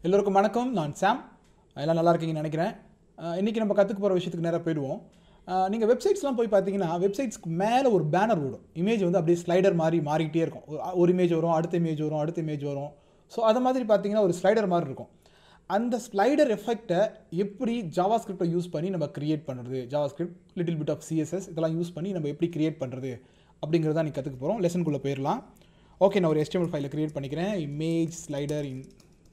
எல்லோருக்கும் வணக்கம். நான் சாம். எல்லாம் நல்லா இருக்கீங்கன்னு நினைக்கிறேன். இன்றைக்கி நம்ம கற்றுக்க போகிற விஷயத்துக்கு நேராக போயிடுவோம். நீங்கள் வெப்சைட்ஸ்லாம் போய் பார்த்தீங்கன்னா வெப்சைட்ஸ்க்கு மேலே ஒரு பேனர் ஓடும். இமேஜ் வந்து அப்படியே ஸ்லைடர் மாதிரி மாறிக்கிட்டே இருக்கும். ஒரு இமேஜ் வரும், அடுத்த இமேஜ் வரும், அடுத்த இமேஜ் வரும். ஸோ அது மாதிரி பார்த்தீங்கன்னா ஒரு ஸ்லைடர் மாதிரி இருக்கும். அந்த ஸ்லைடர் எஃபெக்டை எப்படி ஜாவாஸ்கிரிப்டை யூஸ் பண்ணி நம்ம க்ரியேட் பண்ணுறது, JavaScript little bit of CSS இதெல்லாம் யூஸ் பண்ணி நம்ம எப்படி க்ரியேட் பண்ணுறது அப்படிங்கிறத நீ கற்றுக்க போகிறோம். லெசனுக்குள்ளே போயிடலாம். ஓகே, நான் ஒரு HTML ஃபைலை க்ரியேட் பண்ணிக்கிறேன். Image slider in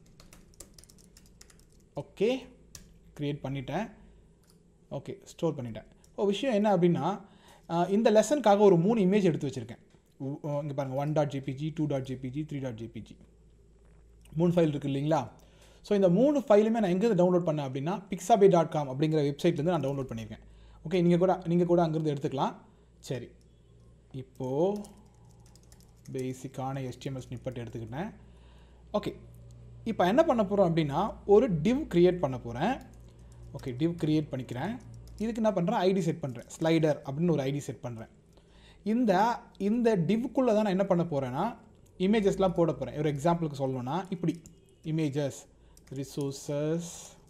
okay create பண்ணிட்டேன். ஓகே, ஸ்டோர் பண்ணிட்டேன். விஷயம் என்ன அப்படின்னா, இந்த லெசனுக்காக ஒரு 3 இமேஜ் எடுத்து வச்சுருக்கேன். இங்கே பாருங்கள், 1.jpg, 2.jpg, 3.jpg 3 ஃபைல் இருக்குது இல்லைங்களா? ஸோ இந்த 3 ஃபைலுமே நான் எங்கேருந்து டவுன்லோட் பண்ணேன் அப்படின்னா pixabay.com அப்படிங்கிற வெப்சைட்லேருந்து நான் டவுன்லோட் பண்ணியிருக்கேன். ஓகே, நீங்கள் கூட அங்கேருந்து எடுத்துக்கலாம். சரி, இப்போது பேசிக்கான HTML ஸ்னிப்பெட் எடுத்துக்கிட்டேன். ஓகே, இப்போ என்ன பண்ண போகிறோம் அப்படின்னா ஒரு div க்ரியேட் பண்ண போகிறேன். ஓகே, div க்ரியேட் பண்ணிக்கிறேன். இதுக்கு என்ன பண்ணுறேன், ஐடி செட் பண்ணுறேன். ஸ்லைடர் அப்படின்னு ஒரு ஐடி செட் பண்ணுறேன். இந்த divக்குள்ளே தான் நான் என்ன பண்ண போகிறேன்னா இமேஜஸ்லாம் போட போகிறேன். ஒரு எக்ஸாம்பிளுக்கு சொல்லணும்னா இப்படி இமேஜஸ் ரிசோர்ஸஸ்.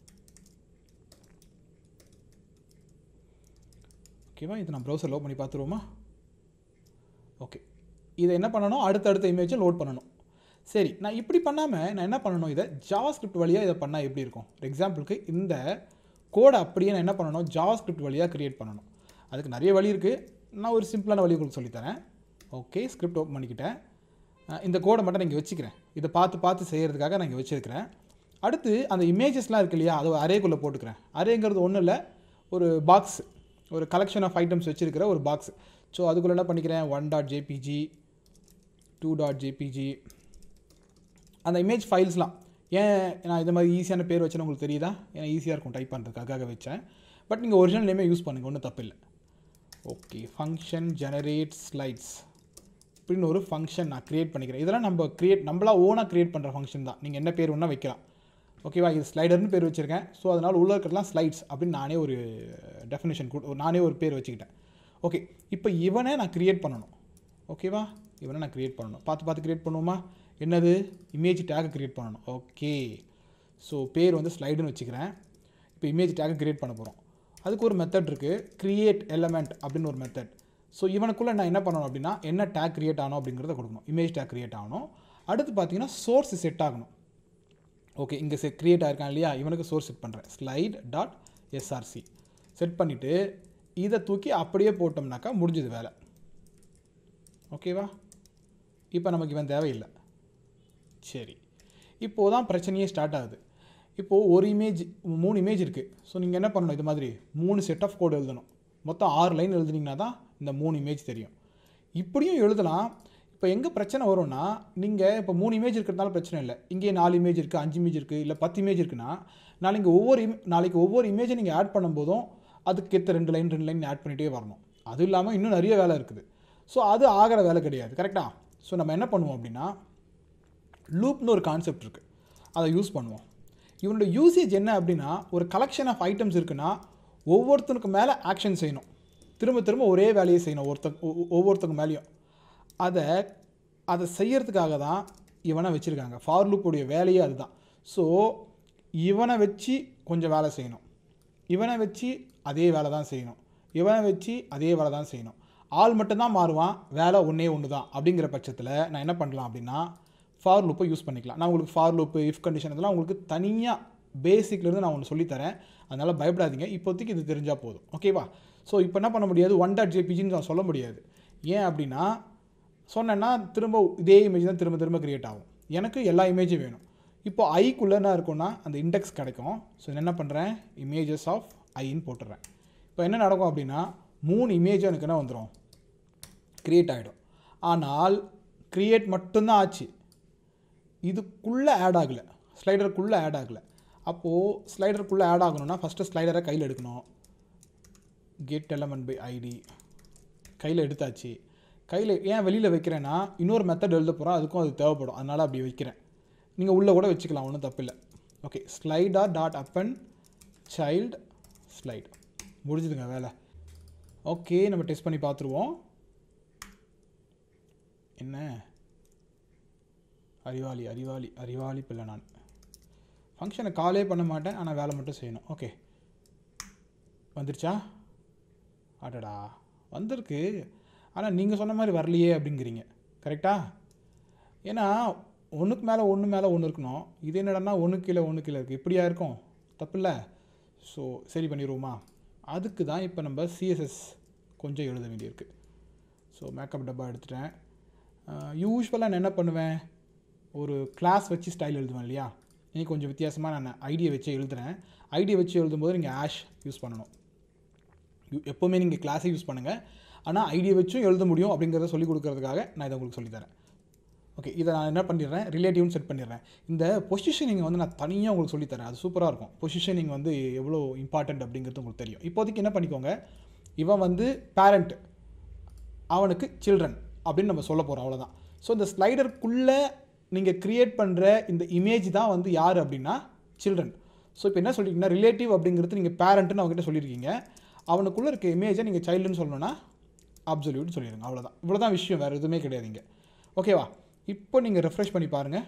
ஓகேவா, இது நான் ப்ரௌசர் லோட் பண்ணி பார்த்துருவோமா? ஓகே, இதை என்ன பண்ணணும், அடுத்தடுத்த இமேஜை லோட் பண்ணணும். சரி, நான் இப்படி பண்ணாமல் நான் என்ன பண்ணணும், இதை ஜாவாஸ்கிரிப்ட் வழியாக இதை பண்ணால் எப்படி இருக்கும்? ஒரு எக்ஸாம்பிளுக்கு இந்த கோடை அப்படியே நான் என்ன பண்ணணும், ஜாவாஸ்கிரிப்ட் வழியாக க்ரியேட் பண்ணணும். அதுக்கு நிறைய வழி இருக்குது. நான் ஒரு சிம்பிளான வழி உங்களுக்கு சொல்லித்தரேன். ஓகே, ஸ்கிரிப்ட் ஓப்பன் பண்ணிக்கிட்டேன். இந்த கோடை மட்டும் நான் இங்கே வச்சுக்கிறேன். இதை பார்த்து செய்கிறதுக்காக நான் இங்கே வச்சுருக்கிறேன். அடுத்து அந்த இமேஜஸ்லாம் இருக்கு இல்லையா, அதை அரேக்குள்ளே போட்டுக்கிறேன். அரேங்கிறது ஒன்றும் இல்லை, ஒரு பாக்ஸ், ஒரு கலெக்ஷன் ஆஃப் ஐட்டம்ஸ் வச்சுருக்கிற ஒரு பாக்ஸ். ஸோ அதுக்குள்ளே என்ன பண்ணிக்கிறேன், 1.jpg, 2.jpg அந்த இமேஜ் ஃபைல்ஸ்லாம். ஏன் நான் இது மாதிரி ஈஸியான பேர் வச்சேன்னு உங்களுக்கு தெரியுதா? ஏன்னா ஈஸியாக இருக்கும் டைப் பண்ணுறதுக்காக வச்சேன். பட் நீங்கள் ஒரிஜினல் நேமே யூஸ் பண்ணுங்கள், ஒன்றும் தப்பு இல்லை. ஓகே, ஃபங்க்ஷன் ஜெனரேட் ஸ்லைட்ஸ் இப்படின்னு ஒரு ஃபங்க்ஷன் நான் க்ரியேட் பண்ணிக்கிறேன். இதெல்லாம் நம்மளா ஓனாக க்ரியேட் பண்ணுற ஃபங்க்ஷன் தான். நீங்கள் என்ன பேர் வேணால் வைக்கலாம். ஓகேவா, இது ஸ்லைடர்னு பேர் வச்சுருக்கேன். ஸோ அதனால் உள்ள இருக்கிறதுலாம் ஸ்லைட்ஸ் அப்படின்னு நானே ஒரு டெஃபினேஷன் நானே ஒரு பேர் வச்சுக்கிட்டேன். ஓகே, இப்போ இவனை நான் க்ரியேட் பண்ணணும். ஓகேவா, இவனை நான் க்ரியேட் பண்ணணும். பார்த்து க்ரியேட் பண்ணுவோமா? என்னது, இமேஜ் டேக் க்ரியேட் பண்ணணும். ஓகே, ஸோ பேர் வந்து ஸ்லைடுன்னு வச்சுக்கிறேன். இப்போ இமேஜ் டேக் க்ரியேட் பண்ண போகிறோம். அதுக்கு ஒரு மெத்தட் இருக்குது, க்ரியேட் எலமெண்ட் அப்படின்னு ஒரு மெத்தட். ஸோ இவனுக்குள்ளே நான் என்ன பண்ணணும் அப்படின்னா என்ன டேக் க்ரியேட் ஆகணும் அப்படிங்கிறத கொடுக்கணும். இமேஜ் டேக் க்ரியேட் ஆகணும். அடுத்து பார்த்தீங்கன்னா சோர்ஸ் செட் ஆகணும். ஓகே, இங்கே க்ரியேட் ஆகிருக்கான் இல்லையா, இவனுக்கு சோர்ஸ் செட் பண்ணுறேன். slide.src செட் பண்ணிவிட்டு இதை தூக்கி அப்படியே போட்டோம்னாக்கா முடிஞ்சது வேலை. ஓகேவா, இப்போ நமக்கு இவன் தேவையில்லை. சரி, இப்போது தான் பிரச்சனையே ஸ்டார்ட் ஆகுது. இப்போது ஒரு இமேஜ் 3 இமேஜ் இருக்குது. ஸோ நீங்கள் என்ன பண்ணணும், இது மாதிரி 3 செட் ஆஃப் கோடு எழுதணும். மொத்தம் 6 லைன் எழுதுனீங்கன்னா தான் இந்த 3 இமேஜ் தெரியும். இப்படியும் எழுதலாம். இப்போ எங்கே பிரச்சனை வரும்னா, நீங்கள் இப்போ 3 இமேஜ் இருக்கிறதுனால பிரச்சனை இல்லை. இங்கே 4 இமேஜ் இருக்குது, 5 இமேஜ் இருக்குது, இல்லை 10 இமேஜ் இருக்குன்னா நாளைக்கு ஒவ்வொரு இமேஜை நீங்கள் ஆட் பண்ணும்போதும் அதுக்கு ஏற்ற 2 லைன் ஆட் பண்ணிகிட்டே வரணும். அதுவும் இல்லாமல் இன்னும் நிறைய வேலை இருக்குது. ஸோ அது ஆகிற வேலை கிடையாது. கரெக்டாக? ஸோ நம்ம என்ன பண்ணுவோம் அப்படின்னா லூப்னு ஒரு கான்செப்ட் இருக்குது, அதை யூஸ் பண்ணுவோம். இவனோட யூசேஜ் என்ன அப்படின்னா, ஒரு கலெக்ஷன் ஆஃப் ஐட்டம்ஸ் இருக்குன்னா ஒவ்வொருத்தனுக்கு மேலே ஆக்ஷன் செய்யணும். திரும்ப ஒரே வேலையை செய்யணும் ஒவ்வொருத்தருக்கு மேலேயும். அதை செய்யறதுக்காக தான் இவனை வச்சுருக்காங்க. ஃபார் லூப்புடைய வேலையே அதுதான். ஸோ இவனை வச்சு கொஞ்சம் வேலை செய்யணும், இவனை வச்சு அதே வேலை தான் செய்யணும், இவனை வச்சு அதே வேலை தான் செய்யணும். ஆள் மட்டும்தான் மாறுவான், வேலை ஒன்று தான். அப்படிங்கிற பட்சத்தில் நான் என்ன பண்ணலாம் அப்படின்னா ஃபார் லூப்பை யூஸ் பண்ணிக்கலாம். நான் உங்களுக்கு ஃபார் லூப்பு, இஃப் கண்டிஷன் இதெல்லாம் உங்களுக்கு தனியாக பேசிக்லேருந்து நான் ஒன்று சொல்லித்தரேன். அதனால் பயப்படாதீங்க, இப்போதைக்கு இது தெரிஞ்சால் போதும். ஓகேவா? ஸோ இப்போ என்ன பண்ண முடியாது, 1.jpgன்னு நான் சொல்ல முடியாது. ஏன் அப்படின்னா சொன்னேன்னா திரும்ப இதே இமேஜ் தான் திரும்ப க்ரியேட் ஆகும். எனக்கு எல்லா இமேஜும் வேணும். இப்போ ஐக்குள்ளே என்ன இருக்குன்னா அந்த இண்டெக்ஸ் கிடைக்கும். ஸோ என்ன பண்ணுறேன், இமேஜஸ் ஆஃப் ஐன்னு போட்டுடுறேன். இப்போ என்ன நடக்கும் அப்படின்னா 3 இமேஜும் எனக்கு என்ன வந்துடும், க்ரியேட் ஆகிடும். ஆனால் க்ரியேட் மட்டும்தான் ஆச்சு, இதுக்குள்ளே ஆட் ஆகலை, ஸ்லைடருக்குள்ளே ஆட் ஆகலை. அப்போது ஸ்லைடருக்குள்ளே ஆட் ஆகணும்னா ஃபஸ்ட்டு ஸ்லைடரை கையில் எடுக்கணும். கெட் எலமெண்ட் பை ஐடி கையில் எடுத்தாச்சு. கையில் ஏன் வெளியில் வைக்கிறேன்னா இன்னொரு மெத்தட் எழுத போகிறோம், அதுக்கும் அது தேவைப்படும், அதனால் அப்படி வைக்கிறேன். நீங்கள் உள்ளே கூட வச்சுக்கலாம், ஒன்றும் தப்பில்லை. ஓகே, ஸ்லைடர்.append child ஸ்லைட் முடிஞ்சுதுங்க வேலை. ஓகே, நம்ம டெஸ்ட் பண்ணி பார்த்துருவோம். என்ன அறிவாளி பிள்ளை நான். ஃபங்க்ஷனை காலே பண்ண மாட்டேன், ஆனால் வேலை மட்டும் செய்யணும். ஓகே, வந்துருச்சா? அடடா வந்திருக்கு, ஆனால் நீங்கள் சொன்ன மாதிரி வரலையே அப்படிங்கிறீங்க. கரெக்டா? ஏன்னா ஒன்றுக்கு மேலே ஒன்று இருக்கணும். இது என்னடனா ஒன்று கீழே இருக்குது. இப்படியா இருக்கும்? தப்பு இல்லை. ஸோ சரி பண்ணிடுவோமா? அதுக்கு தான் இப்போ நம்ம சிஎஸ்எஸ் கொஞ்சம் எழுத வேண்டியிருக்கு. ஸோ மேக்கப் டப்பா எடுத்துட்டேன். யூஸ்வலாக நான் என்ன பண்ணுவேன், ஒரு கிளாஸ் வச்சு ஸ்டைல் எழுதுவேன் இல்லையா? இன்றைக்கி கொஞ்சம் வித்தியாசமாக நான் ஐடியை வச்சு எழுதுகிறேன். ஐடியை வச்சு எழுதும்போது நீங்கள் ஆஷ் யூஸ் பண்ணணும். எப்போவுமே நீங்கள் கிளாஸை யூஸ் பண்ணுங்கள், ஆனால் ஐடியை வச்சும் எழுத முடியும் அப்படிங்கிறத சொல்லிக் கொடுக்கறதுக்காக நான் இதை உங்களுக்கு சொல்லித்தரேன். ஓகே, இதை நான் என்ன பண்ணிடுறேன், ரிலேட்டிவ்னு செட் பண்ணிடுறேன். இந்த பொசிஷனிங் வந்து நான் தனியாக உங்களுக்கு சொல்லித்தரேன். அது சூப்பராக இருக்கும். பொசிஷனிங் வந்து எவ்வளோ இம்பார்ட்டண்ட் அப்படிங்கிறது உங்களுக்கு தெரியும். இப்போதைக்கு என்ன பண்ணிக்கோங்க, இவன் வந்து பேரண்ட், அவனுக்கு சில்ட்ரன் அப்படின்னு நம்ம சொல்ல போகிறோம், அவ்வளோதான். ஸோ இந்த ஸ்லைடருக்குள்ளே நீங்கள் க்ரியேட் பண்ணுற இந்த இமேஜ் தான் வந்து யார் அப்படின்னா சில்ட்ரன். ஸோ இப்போ என்ன சொல்லிட்டீங்கன்னா, ரிலேட்டிவ் அப்படிங்கிறது நீங்கள் பேரண்ட்டுன்னு அவங்ககிட்ட சொல்லியிருக்கீங்க. அவனுக்குள்ளே இருக்க இமேஜை நீங்கள் சைல்டுன்னு சொல்லணும்னா அப்சல்யூட்னு சொல்லிடுங்க. அவ்வளோதான். இவ்வளோதான் விஷயம், வேறு எதுவுமே கிடையாதுங்க. ஓகேவா? இப்போ நீங்கள் ரெஃப்ரெஷ் பண்ணி பாருங்கள்.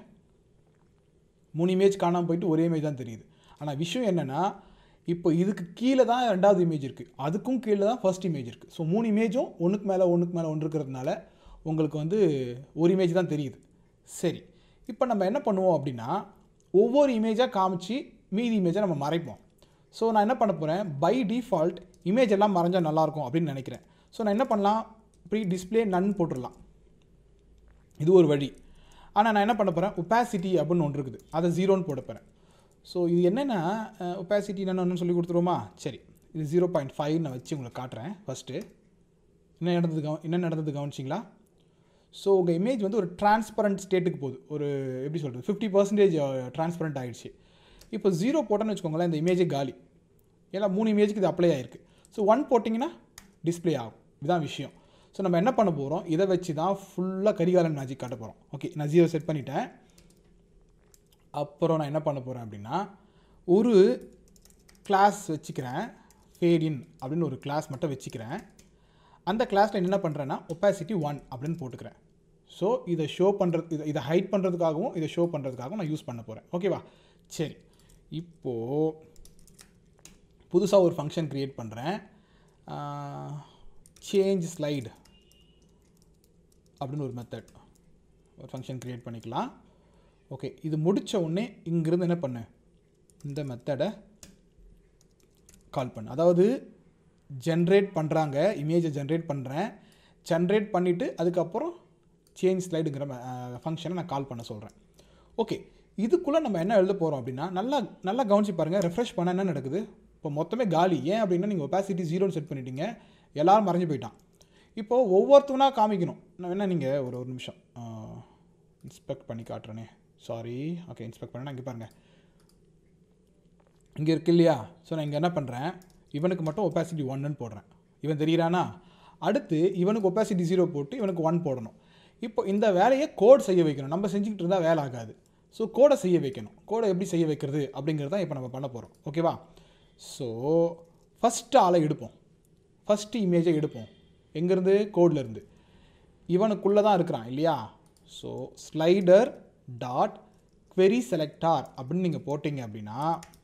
3 இமேஜ் காணாமல் போயிட்டு ஒரே இமேஜ் தான் தெரியுது. ஆனால் விஷயம் என்னென்னா, இப்போ இதுக்கு கீழே தான் 2வது இமேஜ் இருக்குது, அதுக்கும் கீழே தான் ஃபர்ஸ்ட் இமேஜ் இருக்குது. ஸோ 3 இமேஜும் ஒன்றுக்கு மேலே ஒன்று இருக்கிறதுனால உங்களுக்கு வந்து ஒரு இமேஜ் தான் தெரியுது. சரி, இப்போ நம்ம என்ன பண்ணுவோம் அப்படின்னா, ஒவ்வொரு இமேஜாக காமிச்சு மீதி இமேஜை நம்ம மறைப்போம். ஸோ நான் என்ன பண்ண போகிறேன், பை டிஃபால்ட் இமேஜ் எல்லாம் மறைஞ்சால் நல்லாயிருக்கும் அப்படின்னு நினைக்கிறேன். ஸோ நான் என்ன பண்ணலாம், இப்படி டிஸ்பிளே நன் போட்டுடலாம். இது ஒரு வழி. ஆனால் நான் என்ன பண்ண போகிறேன், ஒப்பாசிட்டி அப்படின்னு ஒன்று இருக்குது, அதை 0ன்னு போட போகிறேன். ஸோ இது என்னென்னா, ஒப்பாசிட்டி என்னென்னு சொல்லி கொடுத்துருவோமா? சரி, இது 0.5 நான் வச்சு உங்களுக்கு காட்டுறேன். ஃபஸ்ட்டு என்ன நடந்தது கவனிச்சிங்களா? ஸோ உங்கள் இமேஜ் வந்து ஒரு டிரான்ஸ்பரண்ட் ஸ்டேட்டுக்கு போகுது. ஒரு எப்படி சொல்கிறது, 50% டிரான்ஸ்பரண்ட் ஆகிடுச்சு. இப்போ 0 போட்டோன்னு வச்சுக்கோங்களேன், இந்த இமேஜே காலி. ஏன்னா 3 இமேஜுக்கு இது அப்ளை ஆகிருக்கு. ஸோ 1 போட்டிங்கன்னா டிஸ்பிளே ஆகும். இதுதான் விஷயம். ஸோ நம்ம என்ன பண்ண போகிறோம், இதை வச்சு தான் ஃபுல்லாக கரிகாலன் மேஜிக் காட்ட போகிறோம். ஓகே, நான் 0 செட் பண்ணிட்டேன். அப்புறம் நான் என்ன பண்ண போகிறேன் அப்படின்னா, ஒரு கிளாஸ் வச்சுக்கிறேன், ஃபேடின் அப்படின்னு ஒரு கிளாஸ் மட்டும் வச்சுக்கிறேன். அந்த கிளாஸில் என்ன பண்ணுறேன்னா, ஒப்பாசிட்டி 1 அப்படின்னு போட்டுக்கிறேன். ஸோ இதை ஷோ பண்ணுறது, இதை ஹைட் பண்ணுறதுக்காகவும் இதை ஷோ பண்ணுறதுக்காகவும் நான் யூஸ் பண்ண போகிறேன். ஓகேவா? சரி, இப்போது புதுசாக ஒரு ஃபங்க்ஷன் க்ரியேட் பண்ணுறேன். சேஞ்ச் ஸ்லைடு அப்படின்னு ஒரு மெத்தட், ஒரு ஃபங்க்ஷன் க்ரியேட் பண்ணிக்கலாம். ஓகே, இது முடித்த உடனே இங்கிருந்து என்ன பண்ணு, இந்த மெத்தடை கால் பண்ணு. அதாவது ஜென்ரேட் பண்ணுறாங்க, இமேஜை ஜென்ரேட் பண்ணுறேன். ஜென்ரேட் பண்ணிவிட்டு அதுக்கப்புறம் சேஞ்ச் ஸ்லைடுங்கிற ஃபங்க்ஷனை நான் கால் பண்ண சொல்கிறேன். ஓகே, இதுக்குள்ளே நம்ம என்ன எழுத போகிறோம் அப்படின்னா, நல்லா கவனிச்சு பாருங்கள். ரெஃப்ரெஷ் பண்ண என்ன நடக்குது, இப்போ மொத்தமே காலி. ஏன் அப்படின்னா, நீங்கள் ஒப்பாசிட்டி 0ன்னு செட் பண்ணிட்டீங்க, எல்லோரும் மறைஞ்சு போயிட்டான். இப்போது ஒவ்வொருத்தவனா காமிக்கணும். நான் வேணால் நீங்கள் ஒரு நிமிஷம் இன்ஸ்பெக்ட் பண்ணி காட்டுறேனே, சாரி. ஓகே, இன்ஸ்பெக்ட் பண்ணேன். இங்கே பாருங்கள், இங்கே இருக்கு இல்லையா? ஸோ நான் இங்கே என்ன பண்ணுறேன், இவனுக்கு மட்டும் ஒப்பாசிட்டி 1ன்னு போடுறேன். இவன் தெரியிறானா? அடுத்து இவனுக்கு ஒப்பாசிட்டி 0 போட்டு இவனுக்கு 1 போடணும். இப்போ இந்த வேலையை கோட் செய்ய வைக்கணும். நம்ம செஞ்சுக்கிட்டு இருந்தால் வேலை ஆகாது. ஸோ கோடை செய்ய வைக்கணும். கோடை எப்படி செய்ய வைக்கிறது அப்படிங்கிறது தான் இப்போ நம்ம பண்ண போகிறோம். ஓகேவா? ஸோ ஃபஸ்ட்டு ஆளை எடுப்போம், ஃபஸ்ட்டு இமேஜை எடுப்போம். எங்கேருந்து? கோட்லேருந்து. இவனுக்குள்ளே தான் இருக்கிறான் இல்லையா? So slider dot query selector அப்படின்னு நீங்கள் போட்டிங்க அப்படின்னா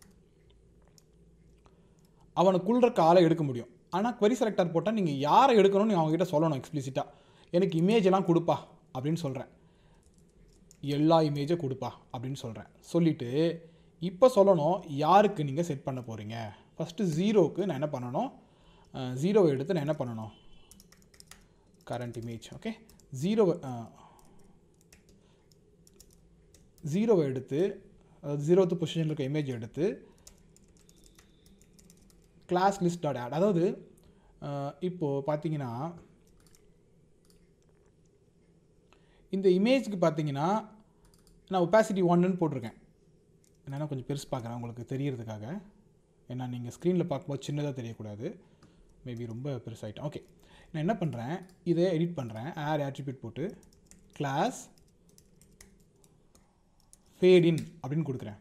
அவனுக்குள்ள இருக்க ஆளை எடுக்க முடியும். ஆனால் query selector போட்டால் நீங்கள் யாரை எடுக்கணும்னு அவங்ககிட்ட சொல்லணும் எக்ஸ்பிளிசிட்டாக. எனக்கு இமேஜெல்லாம் கொடுப்பா அப்படின்னு சொல்கிறேன், எல்லா இமேஜை கொடுப்பா அப்படின்னு சொல்கிறேன். சொல்லிவிட்டு இப்போ சொல்லணும் யாருக்கு நீங்கள் செட் பண்ண போகிறீங்க. ஃபஸ்ட்டு 0க்கு நான் என்ன பண்ணணும், 0 எடுத்து நான் என்ன பண்ணணும், கரண்ட் இமேஜ். ஓகே, 0 எடுத்து, அதாவது 0th பொசிஷனில் இருக்க இமேஜ் எடுத்து கிளாஸ் லிஸ்ட் டாட் ஆட். அதாவது இப்போது பார்த்தீங்கன்னா இந்த இமேஜுக்கு பார்த்தீங்கன்னா நான் ஒப்பாசிட்டி 1ன்னு போட்டிருக்கேன். என்னென்னா கொஞ்சம் பெருசு பார்க்குறேன் உங்களுக்கு தெரியறதுக்காக. ஏன்னா நீங்கள் ஸ்க்ரீனில் பார்க்கும்போது சின்னதாக தெரியக்கூடாது. மேபி ரொம்ப பெருசாகிட்டேன். ஓகே, நான் என்ன பண்ணுறேன், இதை எடிட் பண்ணுறேன். ஆட் ஆட்ரிபியூட் போட்டு கிளாஸ் ஃபேடின் அப்படின்னு கொடுக்குறேன்.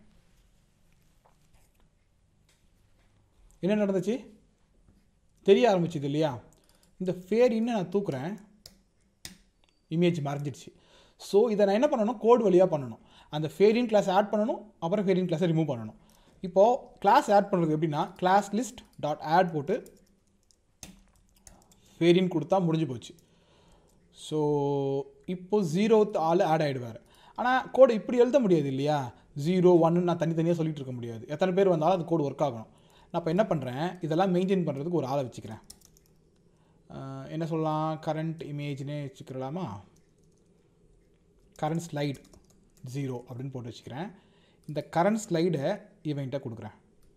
என்ன நடந்துச்சு தெரிய ஆரம்பிச்சிது இல்லையா? இந்த ஃபேடின்னு நான் தூக்குறேன், இமேஜ் மறைஞ்சிடுச்சு. ஸோ இதை நான் என்ன பண்ணணும், கோட் வழியாக பண்ணணும். அந்த ஃபேரின் கிளாஸ் ஆட் பண்ணணும், அப்புறம் ஃபேரின் கிளாஸை ரிமூவ் பண்ணணும். இப்போது கிளாஸ் ஆட் பண்ணுறது எப்படின்னா கிளாஸ் லிஸ்ட் டாட் ஆட் போட்டு ஃபேரின் கொடுத்தா முடிஞ்சு போச்சு. ஸோ இப்போது 0th ஆள் ஆட் ஆகிடுவார். ஆனால் கோடு இப்படி எழுத முடியாது இல்லையா, 0 1 நான் தனித்தனியாக சொல்லிகிட்டு இருக்க முடியாது. எத்தனை பேர் வந்தாலும் அது கோடு ஒர்க் ஆகணும். நான் இப்போ என்ன பண்ணுறேன், இதெல்லாம் மெயின்டைன் பண்ணுறதுக்கு ஒரு ஆளை வச்சுக்கிறேன். என்ன சொல்லலாம், கரண்ட் இமேஜ்னே வச்சுக்கலாமா, கரண்ட் ஸ்லைடு 0 அப்படின்னு போட்டு வச்சுக்கிறேன். இந்த கரண்ட் ஸ்லைடை இவன்கிட்ட கொடுக்குறேன்.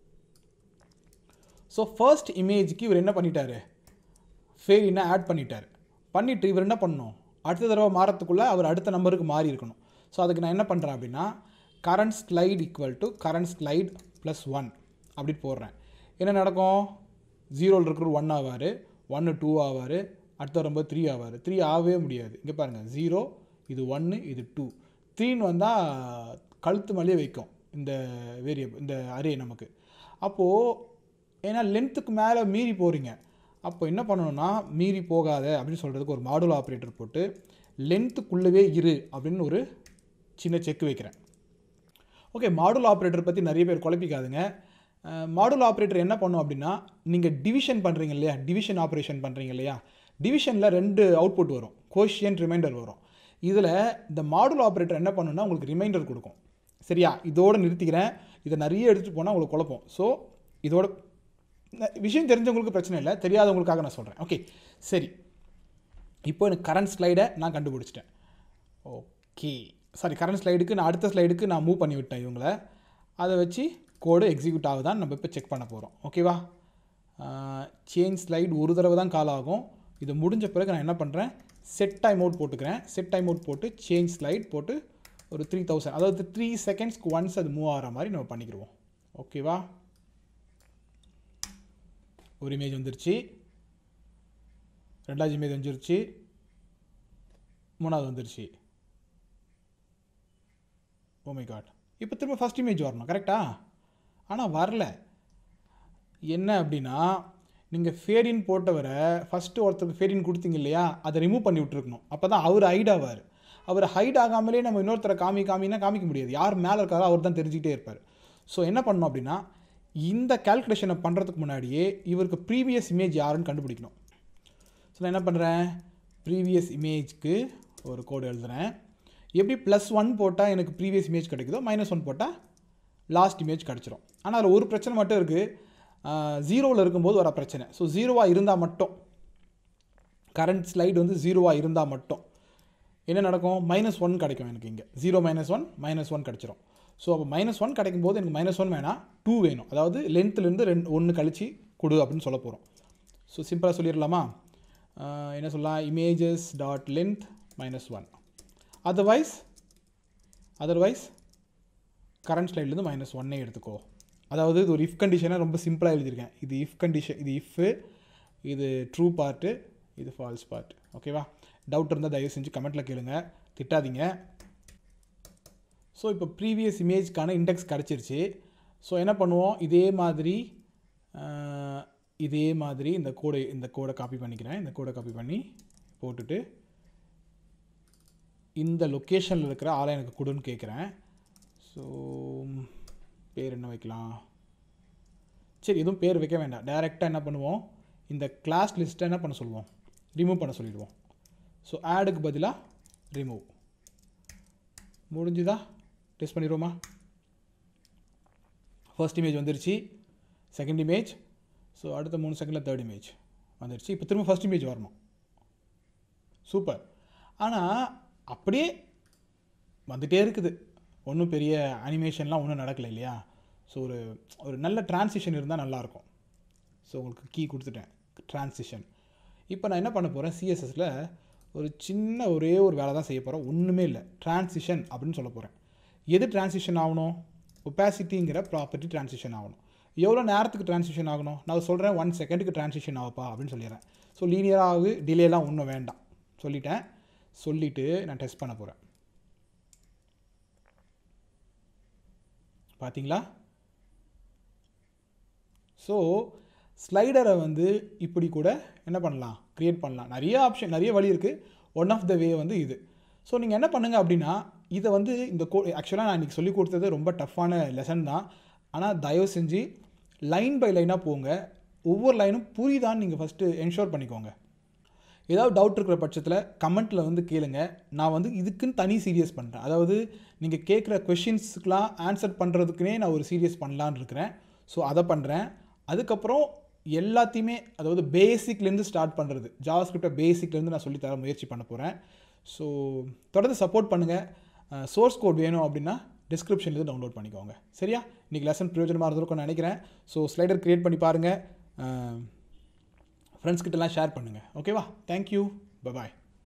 ஸோ ஃபர்ஸ்ட் இமேஜுக்கு இவர் என்ன பண்ணிட்டார், ஃபேரினை ஆட் பண்ணிட்டார். பண்ணிவிட்டு இவர் என்ன பண்ணணும், அடுத்த தடவை மாறத்துக்குள்ளே அவர் அடுத்த நம்பருக்கு மாறி இருக்கணும். ஸோ அதுக்கு நான் என்ன பண்ணுறேன் அப்படின்னா current slide equal to current slide +1 அப்படி போடுறேன். என்ன நடக்கும், 0ல் இருக்கிற 1 ஆவார், 1 2 ஆவார், அடுத்த வரும்போது 3 ஆவார். 3 ஆகவே முடியாது. இங்கே பாருங்கள் 0, இது 1, இது 2, 3ன்னு வந்தால் கழுத்து மேலேயே வைக்கும் இந்த வேரியபிள், இந்த அரே நமக்கு. அப்போது ஏன்னா லென்த்துக்கு மேலே மீறி போகிறீங்க, அப்போ என்ன பண்ணணும்னா மீறி போகாத அப்படின்னு சொல்கிறதுக்கு ஒரு மாடுலோ ஆப்ரேட்டர் போட்டு லென்த்துக்குள்ளவே இரு அப்படின்னு ஒரு சின்ன செக் வைக்கிறேன். ஓகே, மாடுலோ ஆப்ரேட்டர் பற்றி நிறைய பேர் குழப்பிக்காதுங்க. மாடுலோ ஆப்ரேட்டர் என்ன பண்ணும் அப்படின்னா, நீங்கள் டிவிஷன் பண்ணுறீங்க இல்லையா, டிவிஷன் ஆப்ரேஷன் பண்ணுறீங்க இல்லையா, டிவிஷனில் 2 அவுட்புட் வரும், கோஷியன்ட் ரிமைண்டர் வரும். இதில் இந்த மாடுலோ ஆப்ரேட்டர் என்ன பண்ணுன்னா உங்களுக்கு ரிமைண்டர் கொடுக்கும். சரியா, இதோடு நிறுத்திக்கிறேன், இதை நிறைய எடுத்துகிட்டு போனால் உங்களுக்கு குழப்பம். ஸோ இதோட விஷயம் தெரிஞ்சவங்களுக்கு பிரச்சனை இல்லை, தெரியாதவங்களுக்காக நான் சொல்கிறேன். ஓகே சரி, இப்போ எனக்கு கரண்ட் ஸ்லைடை நான் கண்டுபிடிச்சிட்டேன். ஓகே சாரி, கரண்ட் ஸ்லைடுக்கு நான் அடுத்த ஸ்லைடுக்கு நான் மூவ் பண்ணி விட்டேன் இவங்களை. அதை வச்சு கோடு எக்ஸிக்யூட் ஆகுதான்னு நம்ம இப்போ செக் பண்ண போகிறோம். ஓகேவா, சேஞ்ச் ஸ்லைடு ஒரு தடவை தான் கால் ஆகும். இது முடிஞ்ச பிறகு நான் என்ன பண்ணுறேன், செட் டைம் அவுட் போட்டுக்கிறேன். செட் டைம் அவுட் போட்டு சேஞ்ச் ஸ்லைட் போட்டு ஒரு 3000, அதாவது 3 செகண்ட்ஸ்க்கு ஒன்ஸ் அது மூவ் ஆகிற மாதிரி நம்ம பண்ணிக்கிடுவோம். ஓகேவா, ஒரு இமேஜ் வந்துருச்சு, ரெண்டாவது இமேஜ் வந்துருச்சு, மூணாவது வந்துருச்சு. ஓ மை காட், இப்போ திரும்ப ஃபஸ்ட் இமேஜ் வரணும் கரெக்டா, ஆனால் வரல. என்ன அப்படின்னா நீங்கள் ஃபேடின் போட்டவரை ஃபஸ்ட்டு ஒருத்தருக்கு ஃபேடின் கொடுத்தீங்க இல்லையா, அதை ரிமூவ் பண்ணி விட்டுருக்கணும். அப்போ தான் அவர் ஹைட் ஆவார். அவர் ஹைட் ஆகாமலே நம்ம இன்னொருத்தரை காமினா காமிக்க முடியாது. யார் மேலே இருக்காரோ அவர் தான் தெரிஞ்சுக்கிட்டே இருப்பார். ஸோ என்ன பண்ணணும் அப்படின்னா இந்த கேல்குலேஷனை பண்ணுறதுக்கு முன்னாடியே இவருக்கு ப்ரீவியஸ் இமேஜ் யாருன்னு கண்டுபிடிக்கணும். ஸோ நான் என்ன பண்ணுறேன், ப்ரீவியஸ் இமேஜ்க்கு ஒரு கோடு எழுதுகிறேன். எப்படி +1 போட்டால் எனக்கு ப்ரீவியஸ் இமேஜ் கிடைக்குதோ -1 போட்டால் லாஸ்ட் இமேஜ் கிடச்சிரும். ஆனால் அதில் ஒரு பிரச்சனை மட்டும் இருக்குது, 0ல் இருக்கும்போது வர பிரச்சனை. ஸோ 0வாக இருந்தால் மட்டும், கரண்ட் ஸ்லைடு வந்து 0வாக இருந்தால் மட்டும் என்ன நடக்கும், -1 கிடைக்கும் எனக்கு. இங்கே 0 -1 -1 கிடச்சிரும். ஸோ அப்போ -1 கிடைக்கும் போது எனக்கு -1 வேணாம், 2 வேணும். அதாவது லென்த்துலேருந்து 1 கழிச்சு கொடு அப்படின்னு சொல்ல போகிறோம். ஸோ சிம்பிளாக சொல்லிடலாமா, என்ன சொல்லலாம், images dot length -1, otherwise current ஸ்லைட்லேருந்து -1 எடுத்துக்கோ. அதாவது இது ஒரு இஃப் கண்டிஷனை ரொம்ப சிம்பிளாக எழுதியிருக்கேன். இது இஃப் கண்டிஷன், இது இஃப்பு, இது ட்ரூ பார்ட்டு, இது ஃபால்ஸ் பார்ட். ஓகேவா, டவுட் இருந்தால் தயவு செஞ்சு கமெண்ட்டில் கேளுங்க, திட்டாதீங்க. ஸோ இப்போ ப்ரீவியஸ் இமேஜ்க்கான இண்டெக்ஸ் கிடச்சிருச்சு. ஸோ என்ன பண்ணுவோம், இதே மாதிரி இந்த கோடை காப்பி பண்ணிக்கிறேன். இந்த கோடை காப்பி பண்ணி போட்டுட்டு இந்த லொக்கேஷனில் இருக்கிற ஆளை எனக்கு கொடுன்னு கேட்குறேன். ஸோ பேர் என்ன வைக்கலாம், சரி எதுவும் பேர் வைக்க வேண்டாம், டைரெக்டாக என்ன பண்ணுவோம், இந்த கிளாஸ் லிஸ்ட்டை என்ன பண்ண சொல்லுவோம், ரிமூவ் பண்ண சொல்லிடுவோம். ஸோ ஆடுக்கு பதிலாக ரிமூவ். முடிஞ்சுதா, டெஸ்ட் பண்ணிடுவோமா. ஃபர்ஸ்ட் இமேஜ் வந்துருச்சு, செகண்ட் இமேஜ், ஸோ அடுத்த 3 செகண்டில் தேர்ட் இமேஜ் வந்துருச்சு. இப்போ திரும்ப ஃபர்ஸ்ட் இமேஜ் வரணும். சூப்பர். ஆனால் அப்படியே வந்துகிட்டே இருக்குது, ஒன்றும் பெரிய அனிமேஷன்லாம் ஒன்றும் நடக்கலை இல்லையா. ஸோ ஒரு நல்ல டிரான்சிஷன் இருந்தால் நல்லாயிருக்கும். ஸோ உங்களுக்கு கீ கொடுத்துட்டேன், டிரான்சிஷன். இப்போ நான் என்ன பண்ண போகிறேன், சிஎஸ்எஸில் ஒரு சின்ன ஒரே ஒரு வேலை தான் செய்ய போகிறேன், ஒன்றுமே இல்லை, டிரான்சிஷன் அப்படின்னு சொல்ல போகிறேன். எது டிரான்சிஷன் ஆகணும், ஒப்பாசிட்டிங்கிற ப்ராப்பர்ட்டி டிரான்சிஷன் ஆகணும். எவ்வளோ நேரத்துக்கு டிரான்சிஷன் ஆகணும், நான் சொல்கிறேன் 1 செகண்டுக்கு டிரான்சிஷன் ஆகுப்பா அப்படின்னு சொல்லிடுறேன். ஸோ லீனியராக டிலேலாம் ஒன்றும் வேண்டாம் சொல்லிவிட்டு நான் டெஸ்ட் பண்ண போகிறேன். பார்த்தீங்களா, ஸோ ஸ்லைடரை வந்து இப்படி கூட என்ன பண்ணலாம், க்ரியேட் பண்ணலாம். நிறைய ஆப்ஷன், நிறைய வழி இருக்குது. ஒன் ஆஃப் த வே வந்து இது. ஸோ நீங்கள் என்ன பண்ணுங்கள் அப்படின்னா, இதை வந்து இந்த ஆக்சுவலாக நான் இன்றைக்கி சொல்லிக் கொடுத்தது ரொம்ப டஃப்பான லெசன் தான். ஆனால் தயவு செஞ்சு லைன் பை லைனாக போங்க. ஒவ்வொரு லைனும் புரியுதான்னு நீங்கள் ஃபஸ்ட்டு என்ஷோர் பண்ணிக்கோங்க. ஏதாவது டவுட் இருக்கிற பட்சத்தில் கமெண்ட்டில் வந்து கேளுங்க. நான் வந்து இதுக்குன்னு தனி சீரியஸ் பண்ணுறேன். அதாவது நீங்கள் கேட்குற கொஷின்ஸுக்கெலாம் ஆன்சர் பண்ணுறதுக்குனே நான் ஒரு சீரியஸ் பண்ணலான்னு இருக்கிறேன். ஸோ அதை பண்ணுறேன். அதுக்கப்புறம் எல்லாத்தையுமே அதாவது பேசிக்லேருந்து ஸ்டார்ட் பண்ணுறது, ஜாவாஸ்கிரிப்டை பேசிக்லேருந்து நான் சொல்லித்தர முயற்சி பண்ண போகிறேன். ஸோ தொடர்ந்து சப்போர்ட் பண்ணுங்கள். சோர்ஸ் கோட் வேணும் அப்படின்னா டிஸ்கிரிப்ஷன்லேருந்து டவுன்லோட் பண்ணிக்கோங்க. சரியா? இன்றைக்கி லெசன் பிரயோஜனமாக இருந்திருக்கும்னு நினைக்கிறேன். ஸோ ஸ்லைடர் க்ரியேட் பண்ணி பாருங்கள். ஃப்ரெண்ட்ஸ் கிட்டலாம் ஷேர் பண்ணுங்கள். ஓகேவா? தேங்க்யூ. பாய்.